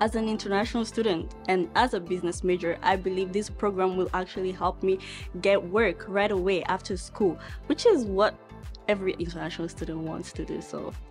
As an international student and as a business major, I believe this program will actually help me get work right away after school, which is what every international student wants to do. So